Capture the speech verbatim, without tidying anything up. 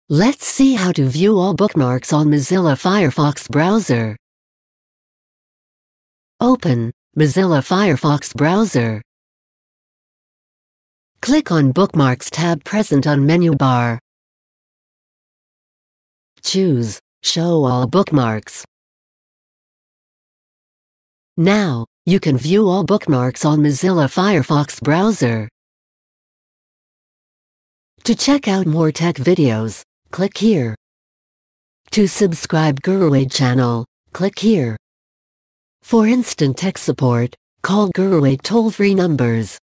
Let's see how to view all bookmarks on Mozilla Firefox Browser. Open Mozilla Firefox Browser. Click on Bookmarks tab present on menu bar. Choose Show All Bookmarks. Now, you can view all bookmarks on Mozilla Firefox Browser. To check out more tech videos, click here. To subscribe GuruAid channel, click here. For instant tech support, call GuruAid toll-free numbers